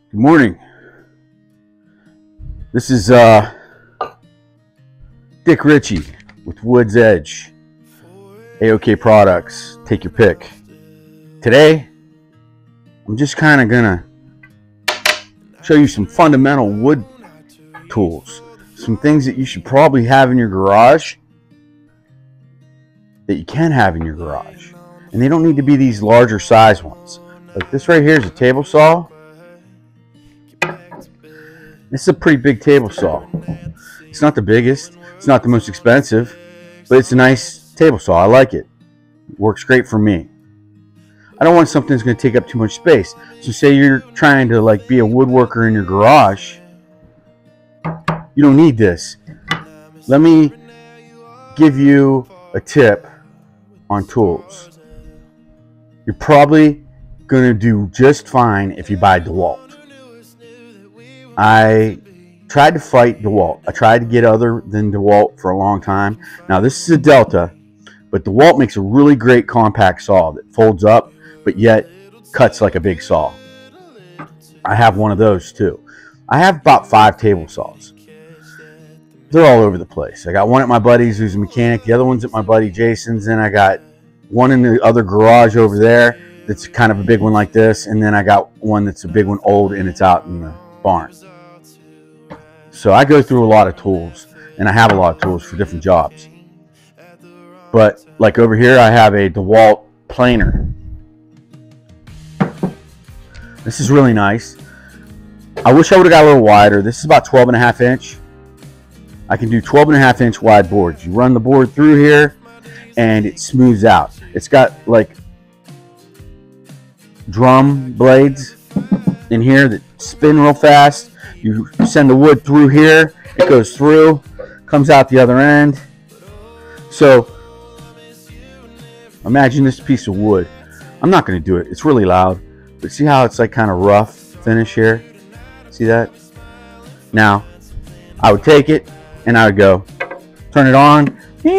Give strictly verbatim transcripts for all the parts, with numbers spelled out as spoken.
Good morning. This is uh, Dick Ritchie with Woods Edge. A O K Products. Take your pick. Today, I'm just kind of gonna show you some fundamental wood tools. Some things that you should probably have in your garage that you can have in your garage. And they don't need to be these larger size ones. Like this right here is a table saw. This is a pretty big table saw. It's not the biggest, it's not the most expensive, but it's a nice table saw. I like it. It works great for me. I don't want something that's going to take up too much space. So say you're trying to like be a woodworker in your garage. You don't need this. Let me give you a tip on tools. You're probably going to do just fine if you buy DeWalt. I tried to fight DeWalt. I tried to get other than DeWalt for a long time. Now this is a Delta, but DeWalt makes a really great compact saw that folds up, but yet cuts like a big saw. I have one of those too. I have about five table saws. They're all over the place. I got one at my buddy's who's a mechanic. The other one's at my buddy Jason's. And I got one in the other garage over there that's kind of a big one like this. And then I got one that's a big one old and it's out in the barn. So I go through a lot of tools, and I have a lot of tools for different jobs. But like over here, I have a DeWalt planer. This is really nice. I wish I would have got a little wider. This is about twelve and a half inch. I can do twelve and a half inch wide boards. You run the board through here, and it smooths out. It's got like drum blades in here that spin real fast. You send the wood through here, it goes through, comes out the other end. So imagine this piece of wood. I'm not going to do it, it's really loud, but see how it's like kind of rough finish here? See that? Now I would take it and I would go turn it on,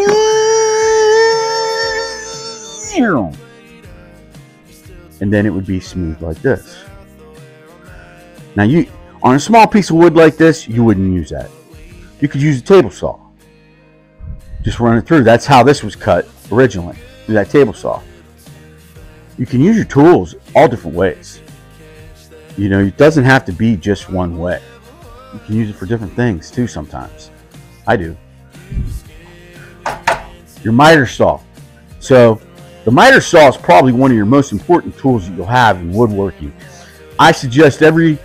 and then it would be smooth like this. Now you on a small piece of wood like this, you wouldn't use that. You could use a table saw. Just run it through. That's how this was cut originally, through that table saw. You can use your tools all different ways. You know, it doesn't have to be just one way. You can use it for different things too sometimes. I do. Your miter saw. So the miter saw is probably one of your most important tools that you'll have in woodworking. I suggest every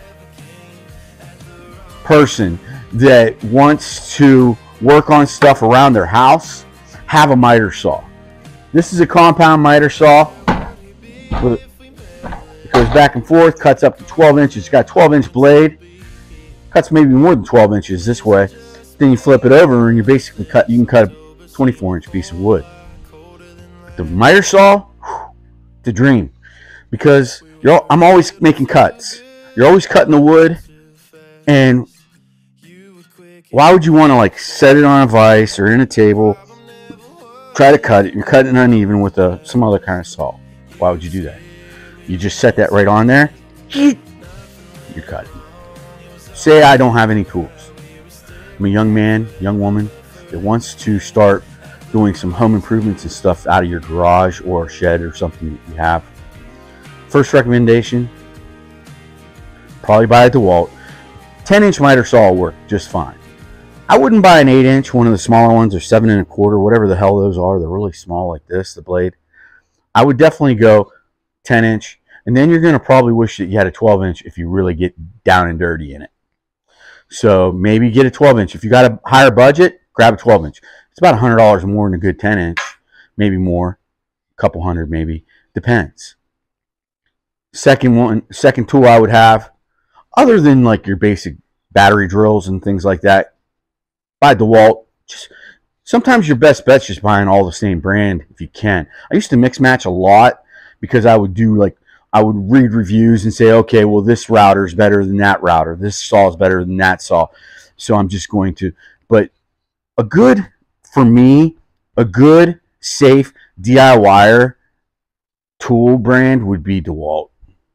person that wants to work on stuff around their house have a miter saw. This is a compound miter saw. It goes back and forth, cuts up to twelve inches. It's got a twelve inch blade. Cuts maybe more than twelve inches this way. Then you flip it over and you basically cut. You can cut a twenty-four inch piece of wood. But the miter saw, the dream, because you're. I'm always making cuts. You're always cutting the wood. And why would you want to like set it on a vise or in a table, try to cut it, you're cutting uneven with a, some other kind of saw? Why would you do that? You just set that right on there, you're cutting. Say I don't have any tools. I'm a young man, young woman that wants to start doing some home improvements and stuff out of your garage or shed or something that you have. First recommendation, probably buy a DeWalt. ten inch miter saw will work just fine. I wouldn't buy an eight inch, one of the smaller ones, or seven and a quarter, whatever the hell those are. They're really small like this, the blade. I would definitely go ten inch, and then you're going to probably wish that you had a twelve inch if you really get down and dirty in it. So maybe get a twelve inch. If you got a higher budget, grab a twelve inch. It's about one hundred dollars more than a good ten inch, maybe more, a couple hundred maybe, depends. Second one, second tool I would have, other than like your basic battery drills and things like that, buy DeWalt. Just sometimes your best bet's just buying all the same brand if you can. I used to mix match a lot because I would do like I would read reviews and say, okay, well this router is better than that router. This saw is better than that saw. So I'm just going to. But a good, for me, a good safe D I Y er tool brand would be DeWalt.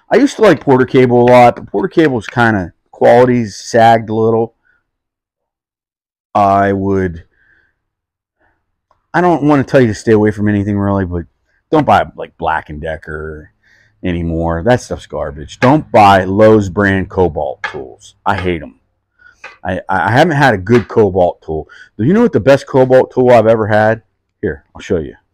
I used to like Porter Cable a lot, but Porter Cable's kind of quality's sagged a little. I would. I don't want to tell you to stay away from anything really, but don't buy like Black and Decker anymore. That stuff's garbage. Don't buy Lowe's brand Cobalt tools. I hate them. I, I haven't had a good Cobalt tool. Do you know what the best Cobalt tool I've ever had? Here, I'll show you.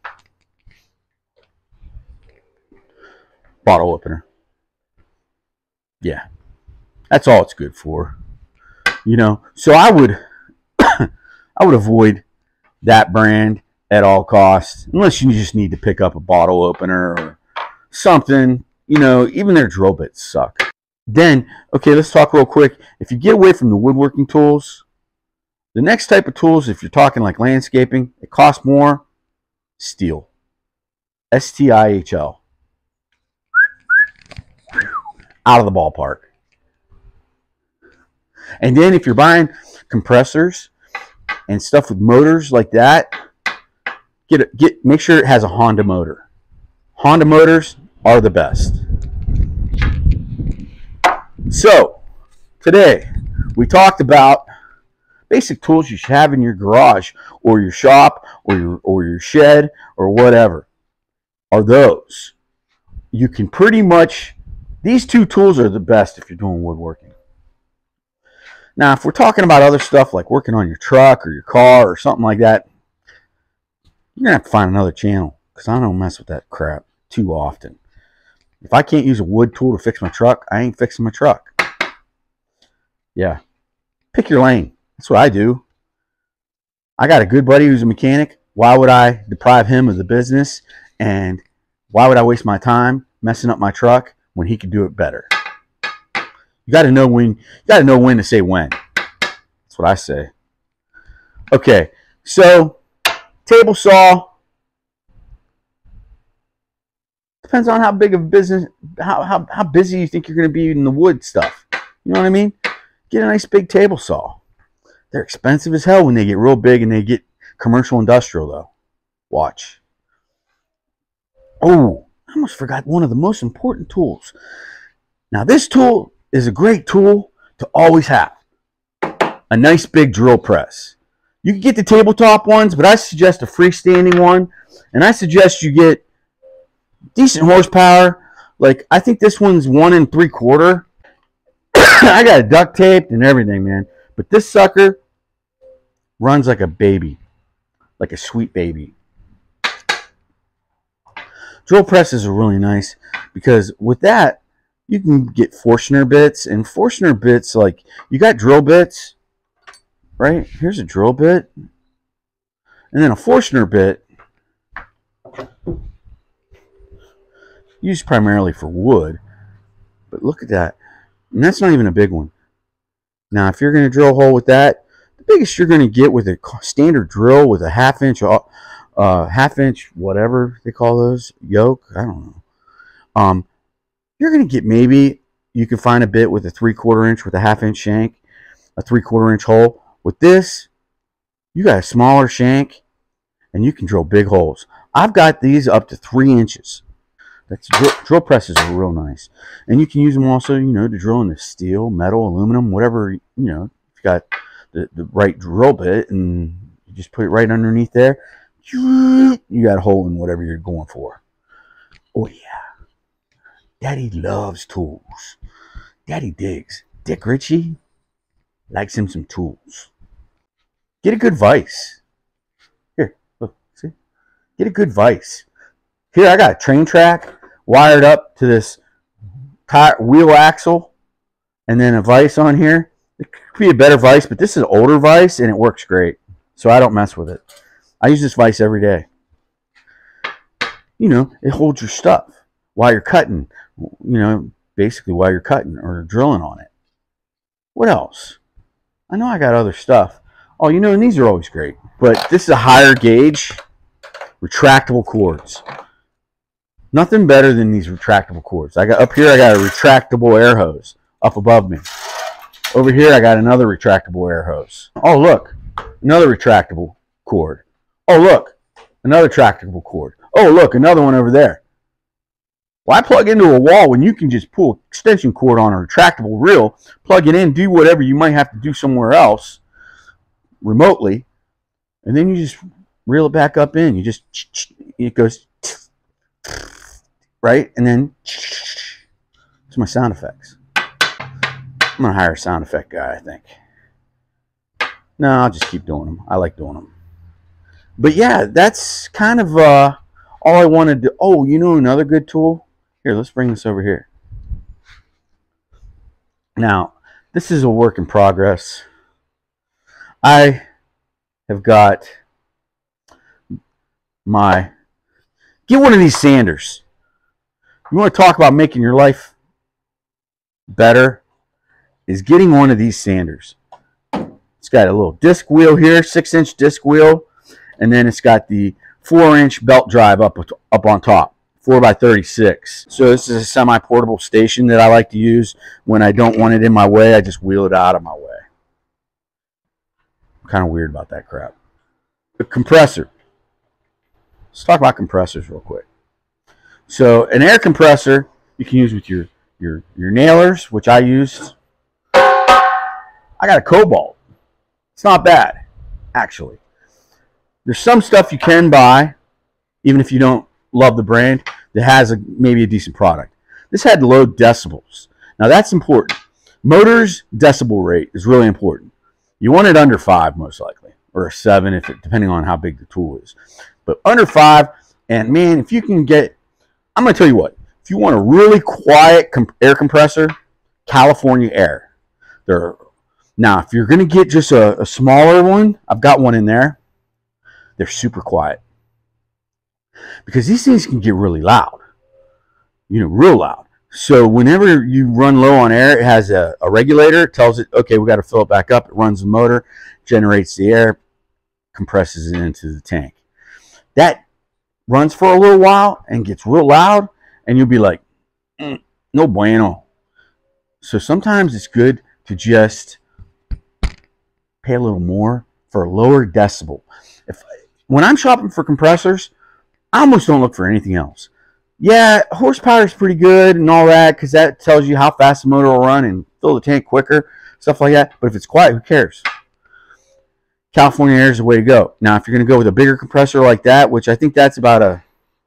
Bottle opener. Yeah, that's all it's good for. You know, so I would, I would avoid that brand at all costs, unless you just need to pick up a bottle opener or something. You know, even their drill bits suck. Then, okay, let's talk real quick. If you get away from the woodworking tools, the next type of tools, if you're talking like landscaping, it costs more. Stihl. S T I H L. Out of the ballpark. And then if you're buying compressors and stuff with motors like that, get a, get make sure it has a Honda motor. Honda motors are the best. So, today we talked about basic tools you should have in your garage or your shop or your or your shed or whatever. Are those. You can pretty much, these two tools are the best if you're doing woodworking. Now, if we're talking about other stuff like working on your truck or your car or something like that, you're going to have to find another channel because I don't mess with that crap too often. If I can't use a wood tool to fix my truck, I ain't fixing my truck. Yeah. Pick your lane. That's what I do. I got a good buddy who's a mechanic. Why would I deprive him of the business? And why would I waste my time messing up my truck when he could do it better? You got to know when. You got to know when to say when. That's what I say. Okay, so table saw depends on how big of a business, how how how busy you think you're going to be in the wood stuff. You know what I mean? Get a nice big table saw. They're expensive as hell when they get real big and they get commercial industrial though. Watch. Oh, I almost forgot one of the most important tools. Now this tool is a great tool to always have. A nice big drill press. You can get the tabletop ones, but I suggest a freestanding one. And I suggest you get decent horsepower. Like, I think this one's one and three quarter. I got it duct taped and everything, man. But this sucker runs like a baby. Like a sweet baby. Drill presses are really nice because with that, you can get Forstner bits. And Forstner bits, like, you got drill bits, right? Here's a drill bit. And then a Forstner bit, used primarily for wood. But look at that. And that's not even a big one. Now, if you're going to drill a hole with that, the biggest you're going to get with a standard drill with a half inch, uh, half inch, whatever they call those, yoke, I don't know. Um, you're going to get maybe, you can find a bit with a three quarter inch with a half inch shank, a three quarter inch hole. With this, you got a smaller shank, and you can drill big holes. I've got these up to three inches. That's drill, drill presses are real nice, and you can use them also, you know, to drill into steel, metal, aluminum, whatever. You know, if you got the the right drill bit, and you just put it right underneath there, you got a hole in whatever you're going for. Oh yeah, Daddy loves tools. Daddy digs. Dick Ritchie likes him some tools. Get a good vise. Here, look, see? Get a good vise. Here, I got a train track wired up to this tire, wheel axle, and then a vise on here. It could be a better vise, but this is an older vise, and it works great. So I don't mess with it. I use this vise every day. You know, it holds your stuff while you're cutting. You know, basically while you're cutting or drilling on it. What else? I know I got other stuff. Oh, you know, and these are always great. But this is a higher gauge, retractable cords. Nothing better than these retractable cords. I got up here, I got a retractable air hose up above me. Over here, I got another retractable air hose. Oh, look, another retractable cord. Oh, look, another retractable cord. Oh, look, another one over there. Why plug into a wall when you can just pull an extension cord on a retractable reel, plug it in, do whatever you might have to do somewhere else remotely, and then you just reel it back up in. You just, it goes, right? And then, it's my sound effects. I'm going to hire a sound effect guy, I think. No, I'll just keep doing them. I like doing them. But yeah, that's kind of uh, all I wanted to. Oh, you know another good tool? Here, let's bring this over here. Now, this is a work in progress. I have got my... Get one of these sanders. You want to talk about making your life better? Is getting one of these sanders. It's got a little disc wheel here, six inch disc wheel, and then it's got the four inch belt drive up, up on top, four by thirty-six. So this is a semi-portable station that I like to use when I don't want it in my way. I just wheel it out of my way. I'm kind of weird about that crap. The compressor. Let's talk about compressors real quick. So an air compressor you can use with your, your, your nailers, which I used. I got a Cobalt. It's not bad, actually. There's some stuff you can buy, even if you don't love the brand, that has a, maybe a decent product. This had low decibels. Now that's important. Motor's decibel rate is really important. You want it under five, most likely, or a seven, if it, depending on how big the tool is. But under five, and man, if you can get, I'm going to tell you what, if you want a really quiet comp air compressor, California Air. They're Now, if you're going to get just a, a smaller one, I've got one in there. They're super quiet. Because these things can get really loud. You know, real loud. So whenever you run low on air, it has a, a regulator. It tells it, okay, we got to fill it back up. It runs the motor, generates the air, compresses it into the tank. That runs for a little while and gets real loud, and you'll be like, mm, no bueno. So sometimes it's good to just pay a little more for a lower decibel. If when I'm shopping for compressors, I almost don't look for anything else. Yeah, horsepower is pretty good and all that, because that tells you how fast the motor will run and fill the tank quicker, stuff like that. But if it's quiet, who cares? California Air is the way to go. Now, if you're going to go with a bigger compressor like that, which I think that's about a,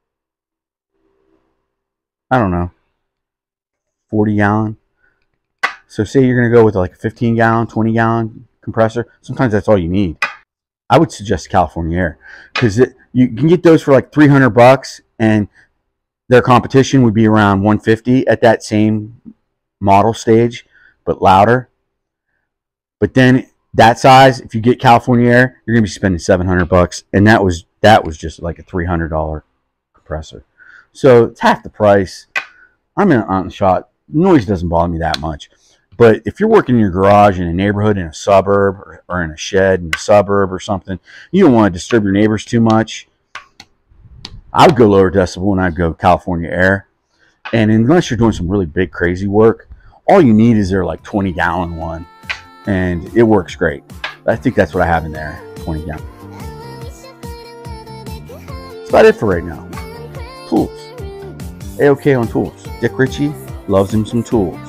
I don't know, forty gallon. So say you're going to go with like a fifteen gallon, twenty gallon compressor. Sometimes that's all you need. I would suggest California Air, because you can get those for like three hundred bucks, and their competition would be around one fifty at that same model stage, but louder. But then that size, if you get California Air, you're gonna be spending seven hundred bucks, and that was that was just like a three hundred dollar compressor. So it's half the price. I'm in on shot. Noise doesn't bother me that much. But if you're working in your garage in a neighborhood, in a suburb, or, or in a shed in a suburb or something, you don't want to disturb your neighbors too much. I would go lower decibel and I'd go California Air. And unless you're doing some really big, crazy work, all you need is their like twenty gallon one. And it works great. I think that's what I have in there, twenty gallon. That's about it for right now. Tools. A-OK on tools. Dick Ritchie loves him some tools.